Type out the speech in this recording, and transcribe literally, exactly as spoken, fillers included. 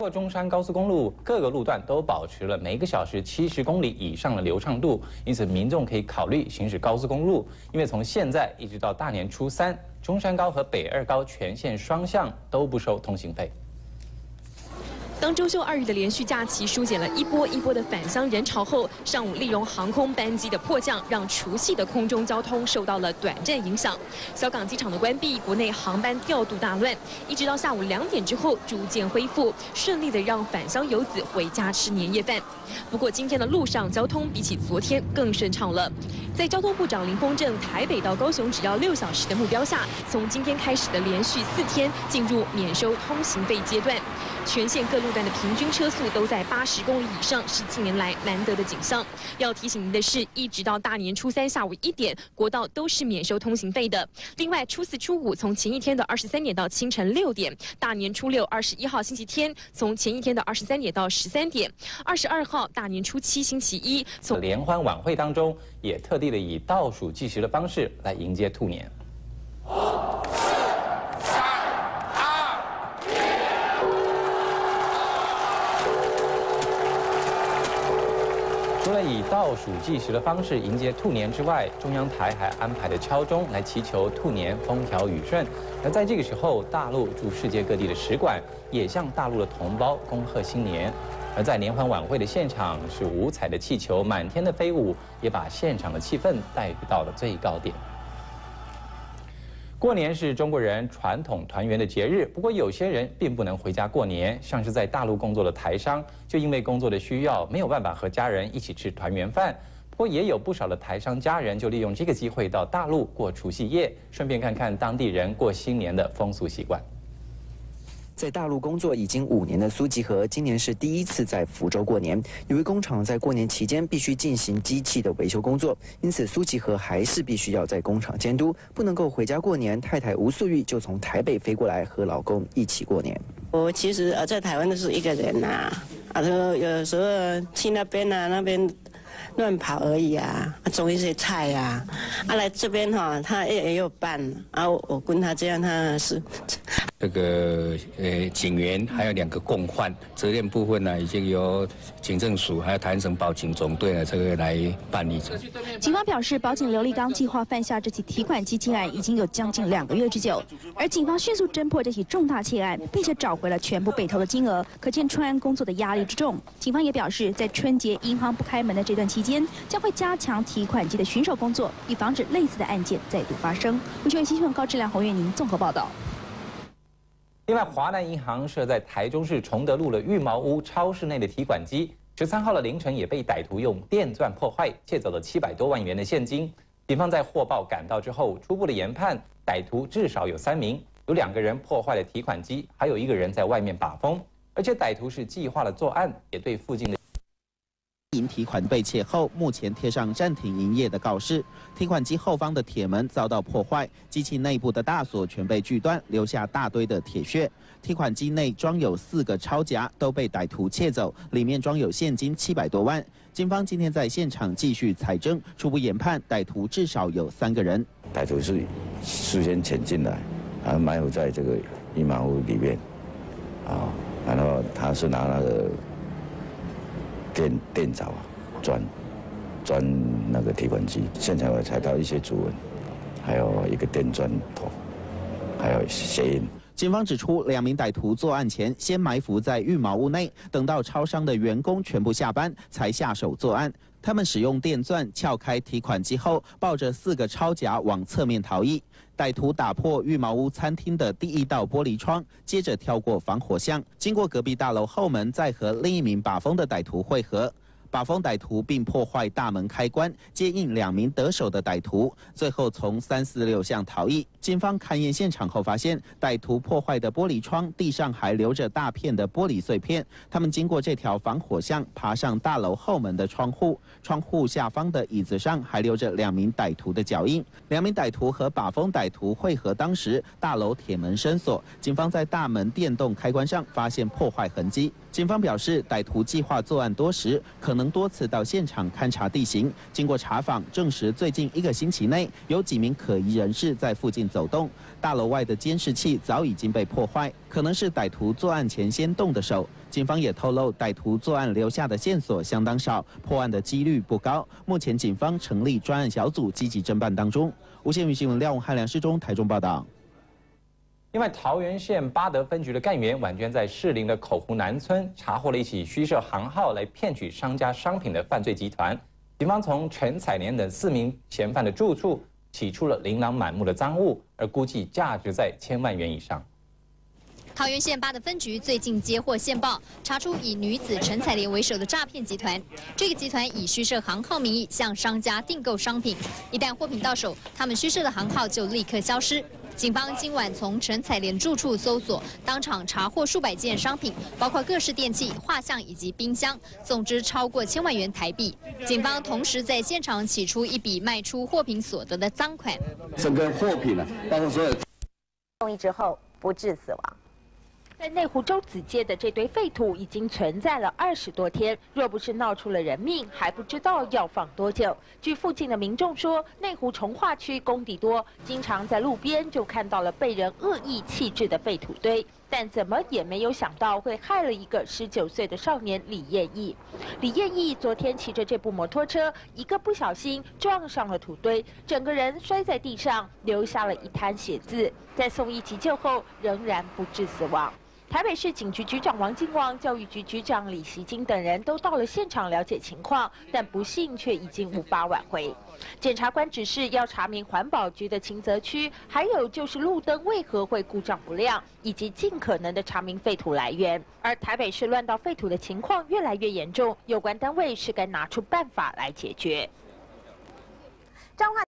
过中山高速公路各个路段都保持了每个小时七十公里以上的流畅度，因此民众可以考虑行驶高速公路。因为从现在一直到大年初三，中山高和北二高全线双向都不收通行费。 当周休二日的连续假期疏解了一波一波的返乡人潮后，上午立荣航空班机的迫降，让除夕的空中交通受到了短暂影响。小港机场的关闭，国内航班调度大乱，一直到下午两点之后逐渐恢复，顺利的让返乡游子回家吃年夜饭。不过今天的路上交通比起昨天更顺畅了。在交通部长林丰正台北到高雄只要六小时的目标下，从今天开始的连续四天进入免收通行费阶段，全线各路段的平均车速都在八十公里以上，是近年来难得的景象。要提醒您的是，一直到大年初三下午一点，国道都是免收通行费的。另外，初四、初五从前一天的二十三点到清晨六点；大年初六、二十一号星期天从前一天的二十三点到十三点；二十二号大年初七星期一从联欢晚会当中，也特地的以倒数计时的方式来迎接兔年。 除了以倒数计时的方式迎接兔年之外，中央台还安排了敲钟来祈求兔年风调雨顺。而在这个时候，大陆驻世界各地的使馆也向大陆的同胞恭贺新年。而在联欢晚会的现场，是五彩的气球满天的飞舞，也把现场的气氛带到了最高点。 过年是中国人传统团圆的节日，不过有些人并不能回家过年，像是在大陆工作的台商，就因为工作的需要，没有办法和家人一起吃团圆饭。不过也有不少的台商家人就利用这个机会到大陆过除夕夜，顺便看看当地人过新年的风俗习惯。 在大陆工作已经五年的苏吉和，今年是第一次在福州过年。由于工厂在过年期间必须进行机器的维修工作，因此苏吉和还是必须要在工厂监督，不能够回家过年。太太吴素玉就从台北飞过来和老公一起过年。 我其实呃在台湾都是一个人呐、啊，啊，有时候去那边啊，那边乱跑而已啊，啊种一些菜呀、啊，啊来这边哈、啊，他也也有伴，啊我我跟他这样，他是。 这个呃警员还有两个共犯，责任部分呢已经由警政署还有台湾省保警总队呢这个来办理。 警方表示，保警刘立刚计划犯下这起提款机窃案已经有将近两个月之久，而警方迅速侦破这起重大窃案，并且找回了全部被偷的金额，可见专案工作的压力之重。警方也表示，在春节银行不开门的这段期间，将会加强提款机的巡守工作，以防止类似的案件再度发生。我是新闻高质量洪月宁综合报道。 另外，华南银行设在台中市崇德路的裕毛屋超市内的提款机，十三号的凌晨也被歹徒用电钻破坏，窃走了七百多万元的现金。警方在获报赶到之后，初步的研判，歹徒至少有三名，有两个人破坏了提款机，还有一个人在外面把风。而且歹徒是计划了作案，也对附近的。 银提款被窃后，目前贴上暂停营业的告示。提款机后方的铁门遭到破坏，机器内部的大锁全被锯断，留下大堆的铁屑。提款机内装有四个钞夹，都被歹徒窃走，里面装有现金七百多万。警方今天在现场继续采证，初步研判歹徒至少有三个人。 歹徒是事先潜进来，然后埋伏在这个裕毛屋里面，啊，然后他是拿那个。 电电凿啊，钻钻那个提款机，现场有采到一些指纹，还有一个电钻头，还有鞋印。 警方指出，两名歹徒作案前先埋伏在裕毛屋内，等到超商的员工全部下班，才下手作案。他们使用电钻撬开提款机后，抱着四个钞夹往侧面逃逸。歹徒打破裕毛屋餐厅的第一道玻璃窗，接着跳过防火巷，经过隔壁大楼后门，再和另一名把风的歹徒会合。 把风歹徒并破坏大门开关，接应两名得手的歹徒，最后从三四六巷逃逸。警方勘验现场后发现，歹徒破坏的玻璃窗地上还留着大片的玻璃碎片。他们经过这条防火巷，爬上大楼后门的窗户，窗户下方的椅子上还留着两名歹徒的脚印。两名歹徒和把风歹徒会合当时，大楼铁门深锁，警方在大门电动开关上发现破坏痕迹。警方表示，歹徒计划作案多时，可能 能多次到现场勘查地形，经过查访，证实最近一个星期内有几名可疑人士在附近走动。大楼外的监视器早已经被破坏，可能是歹徒作案前先动的手。警方也透露，歹徒作案留下的线索相当少，破案的几率不高。目前警方成立专案小组，积极侦办当中。无线语新闻廖永汉、梁世忠台中报道。 另外，桃园县八德分局的干员晚间在士林的口湖南村查获了一起虚设行号来骗取商家商品的犯罪集团。警方从陈彩莲等四名嫌犯的住处起出了琳琅满目的赃物，而估计价值在千万元以上。 桃园县八德分局最近接获线报，查出以女子陈彩莲为首的诈骗集团。这个集团以虚设行号名义向商家订购商品，一旦货品到手，他们虚设的行号就立刻消失。警方今晚从陈彩莲住处搜索，当场查获数百件商品，包括各式电器、画像以及冰箱，总值超过千万元台币。警方同时在现场起出一笔卖出货品所得的赃款。 整个货品呢、啊，包括所有送医之后不治死亡。在内湖洲子街的这堆废土已经存在了二十多天，若不是闹出了人命，还不知道要放多久。据附近的民众说，内湖从化区工地多，经常在路边就看到了被人恶意弃置的废土堆。但怎么也没有想到会害了一个十九岁的少年李彦义。李彦义昨天骑着这部摩托车，一个不小心撞上了土堆，整个人摔在地上，留下了一滩血渍。在送医急救后，仍然不治死亡。台北市警局局长王金旺、教育局局长李习金等人都到了现场了解情况，但不幸却已经无法挽回。检察官指示要查明环保局的清泽区，还有就是路灯为何会故障不亮，以及尽可能的查明废土来源。而台北市乱倒废土的情况越来越严重，有关单位是该拿出办法来解决。彰化